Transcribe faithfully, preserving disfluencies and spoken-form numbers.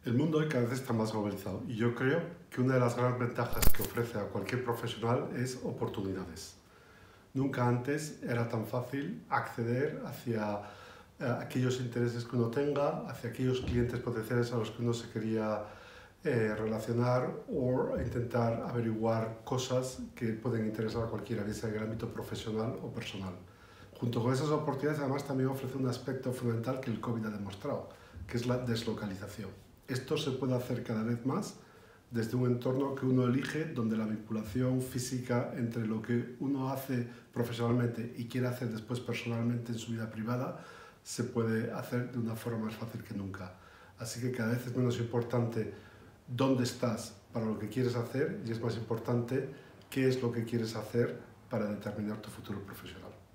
El mundo hoy cada vez está más globalizado y yo creo que una de las grandes ventajas que ofrece a cualquier profesional es oportunidades. Nunca antes era tan fácil acceder hacia eh, aquellos intereses que uno tenga, hacia aquellos clientes potenciales a los que uno se quería eh, relacionar o intentar averiguar cosas que pueden interesar a cualquiera, bien sea en el ámbito profesional o personal. Junto con esas oportunidades, además, también ofrece un aspecto fundamental que el COVID ha demostrado, que es la deslocalización. Esto se puede hacer cada vez más desde un entorno que uno elige, donde la vinculación física entre lo que uno hace profesionalmente y quiere hacer después personalmente en su vida privada se puede hacer de una forma más fácil que nunca. Así que cada vez es menos importante dónde estás para lo que quieres hacer y es más importante qué es lo que quieres hacer para determinar tu futuro profesional.